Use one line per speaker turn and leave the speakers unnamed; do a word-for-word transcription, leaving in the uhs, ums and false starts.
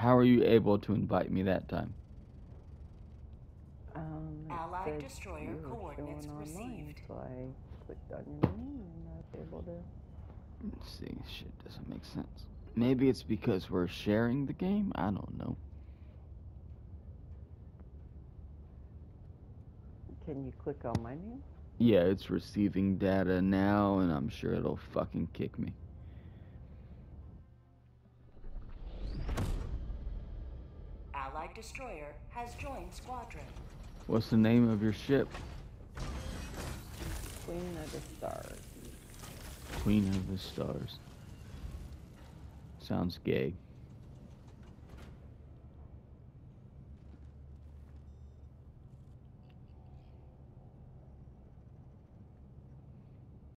How are you able to invite me that time?
Um, it
Allied
said
destroyer
you were
coordinates
showing online,
received.
so I clicked on your name and I was able to.
Let's see. Shit doesn't make sense. Maybe it's because we're sharing the game? I don't know.
Can you click on my name?
Yeah, it's receiving data now, and I'm sure it'll fucking kick me.
Allied destroyer has joined squadron.
What's the name of your ship?
Queen of the Stars.
Queen of the Stars. Sounds gay.